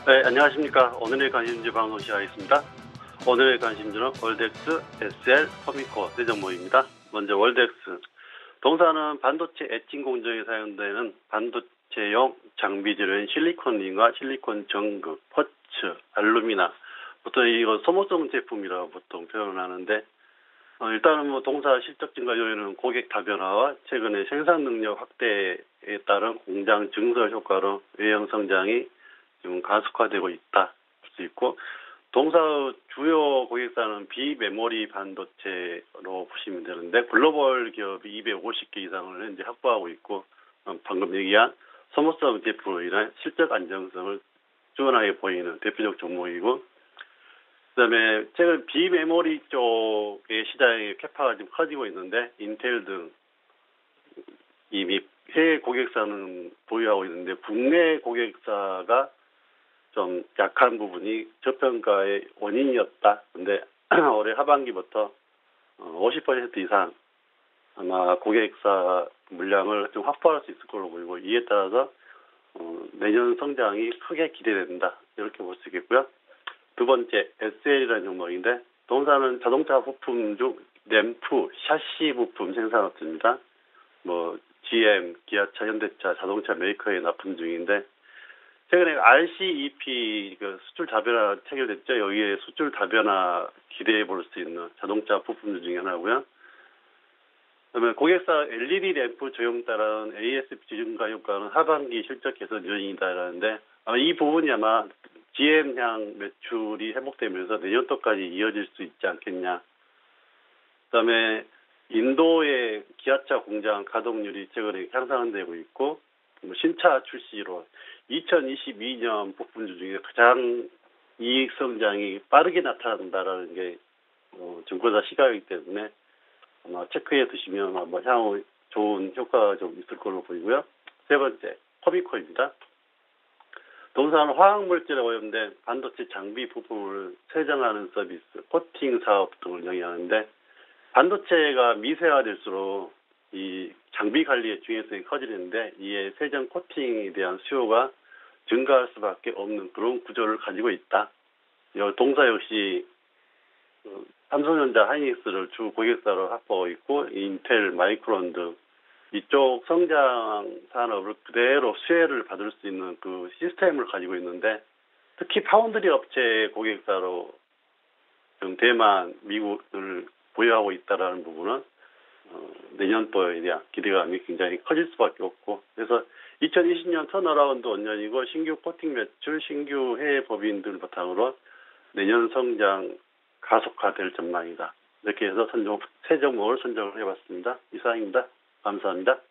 네, 안녕하십니까. 오늘의 관심주 방송 시작하겠습니다. 오늘의 관심주는 월덱스, SL, 커미코 네 종목입니다. 먼저 월덱스. 동사는 반도체 애칭 공정에 사용되는 반도체용 장비 재료인 실리콘과 실리콘 전극, 퍼츠, 알루미나. 보통 이거 소모성 제품이라고 보통 표현을 하는데, 일단은 동사 실적 증가 요인은 고객 다변화와 최근의 생산 능력 확대에 따른 공장 증설 효과로 외형 성장이 지금 가속화되고 있다 볼 수 있고, 동사의 주요 고객사는 비메모리 반도체로 보시면 되는데, 글로벌 기업이 250개 이상을 현재 확보하고 있고, 방금 얘기한 소모성 제품으로 인한 실적 안정성을 뚜렷하게 보이는 대표적 종목이고, 그다음에 최근 비메모리 쪽의 시장의 캐파가 좀 커지고 있는데, 인텔 등 이미 해외 고객사는 보유하고 있는데, 국내 고객사가 좀 약한 부분이 저평가의 원인이었다. 근데 올해 하반기부터 50% 이상 아마 고객사 물량을 좀 확보할 수 있을 걸로 보이고, 이에 따라서 내년 성장이 크게 기대된다. 이렇게 볼 수 있겠고요. 두 번째, SL이라는 종목인데, 동사는 자동차 부품 중 램프, 샤시 부품 생산업체입니다. GM, 기아차, 현대차 자동차 메이커에 납품 중인데, 최근에 RCEP 수출 다변화 체결됐죠. 여기에 수출 다변화 기대해 볼 수 있는 자동차 부품 중에 하나고요. 그다음에 고객사 LED 램프 적용 따른 ASP 증가 효과는 하반기 실적 개선 요인이다라는데, 이 부분이 아마 GM향 매출이 회복되면서 내년도까지 이어질 수 있지 않겠냐. 그다음에 인도의 기아차 공장 가동률이 최근에 향상되고 있고, 신차 출시로 2022년 부품주 중에 가장 이익 성장이 빠르게 나타난다라는 게 증권사 시각이기 때문에 아마 체크해 두시면 향후 좋은 효과가 좀 있을 걸로 보이고요. 세 번째, 커미코입니다. 동사는 화학물질에 오염된 반도체 장비 부품을 세정하는 서비스, 코팅 사업 등을 영위하는데, 반도체가 미세화될수록 이 장비 관리의 중요성이 커지는데, 이에 세정 코팅에 대한 수요가 증가할 수밖에 없는 그런 구조를 가지고 있다. 동사 역시 삼성전자, 하이닉스를 주 고객사로 확보하고 있고, 인텔, 마이크론 등 이쪽 성장 산업을 그대로 수혜를 받을 수 있는 그 시스템을 가지고 있는데, 특히 파운드리 업체 고객사로 대만, 미국을 보유하고 있다라는 부분은 내년도에 대한 기대감이 굉장히 커질 수밖에 없고, 그래서 2020년 턴어라운드 원년이고, 신규 코팅 매출, 신규 해외 법인들 바탕으로 내년 성장 가속화될 전망이다. 이렇게 해서 세 종목을 선정을 해봤습니다. 이상입니다. 감사합니다.